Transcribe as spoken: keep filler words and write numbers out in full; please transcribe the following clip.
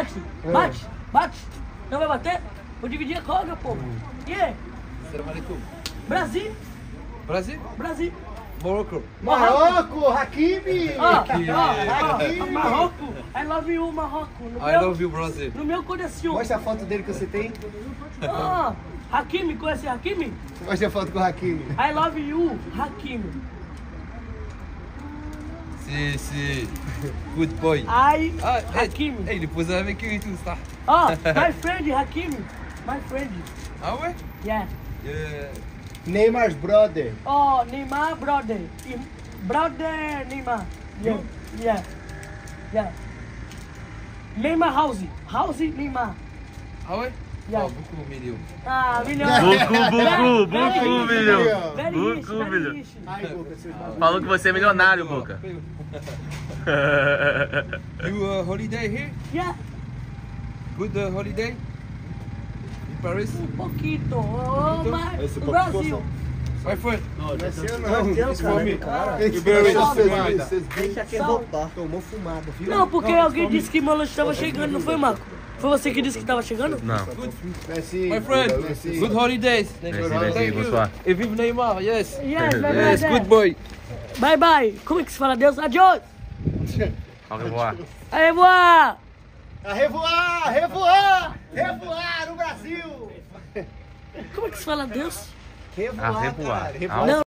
bate, bate, bate. Não vai bater? Vou dividir a corda, pô. E aí? Salam alaikum. Brasil. Brasil? Brasil. Morocco. Marrocos, Hakimi! Ó, ó, Hakimi! ó, Marrocos. I love you, Marrocos. No I meu- love you, Brasil. No meu coração. Mostra a foto dele que você tem. Ah, Hakimi, conhece Hakimi? Mostra a foto com o Hakimi. I love you, Hakimi. C'est, c'est... Good boy. I, Ah, hey, Hakimi. hey, il est posé avec eux et tout, ça. Oh, my friend, Hakimi. My friend. Ah ouais? Yeah. Euh, Neymar's brother. Oh, Neymar, brother. Im- Brother, Neymar. Yeah. Yeah. Yeah. Neymar house. House, Neymar. Ah ouais? Yeah. Oh, beaucoup millions. Ah, milhão. Bucu, bucu, bucu, milhão. Very rich, Bucu, very milhão. rich. Ai, Boca, seus bagulhos. Falou que você é milionário, Boca. You uh, holiday here? Yeah. Good uh, holiday? In Paris? Um pouquinho. Oh, mas Esse o pouquinho Brasil. My friend. Não, isso for me. Esse Very fumada. Deixa aqui roubar. Tomou fumada, viu? Não, porque alguém disse que meu lanche estava chegando, não foi, Marco? Foi você que disse que estava chegando? Não. Messi, My friend. Messi. Good holidays. Messi, Messi, bonsoir. Et vive Neymar, yes. Yes, bye, Yes, bye, good boy. bye, bye. Como é que se fala adeus? Adiós. Au revoir. Au revoir. A revoar, revoar, revoar no Brasil. Como é que se fala adeus? Revoar, A revoar. caralho, Au Não.